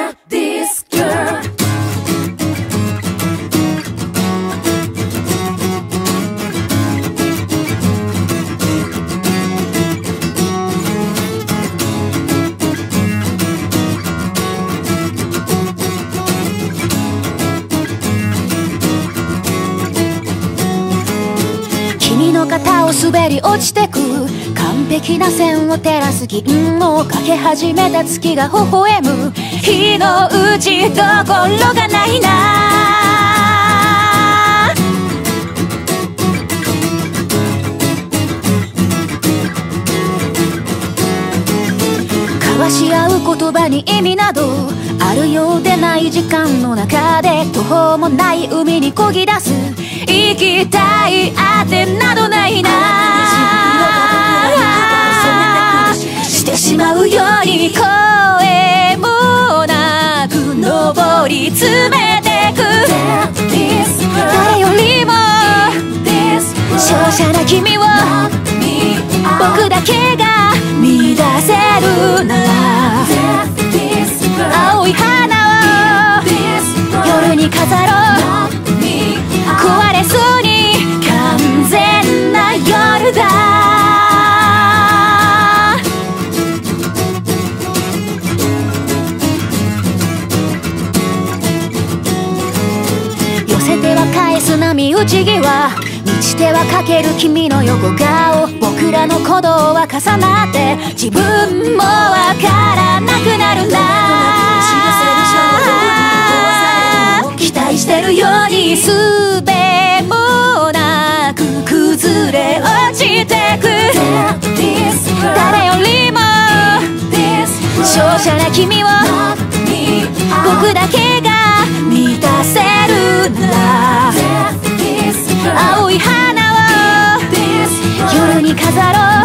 This girl 君の肩を滑り落ちてく完璧な線を照らす銀をかけ始めた月が微笑む日のうちどころがないな。交わし合う言葉に意味などあるようでない時間の中で途方もない海に漕ぎ出す行きたいあてなどないな。してしまうように声もなく登り詰めてく誰よりも勝者な君を僕だけが見出せるなら青い花を夜に飾ろう壊れそうに完全な夜だ。寄せては返す波打ち際満ちてはかける君の横顔僕らの鼓動は重なって自分もわからなくなるな。期待してるように術もなく崩れ落ちてく誰よりも勝者な君を僕だけが満たせるなら青い花を夜に飾ろう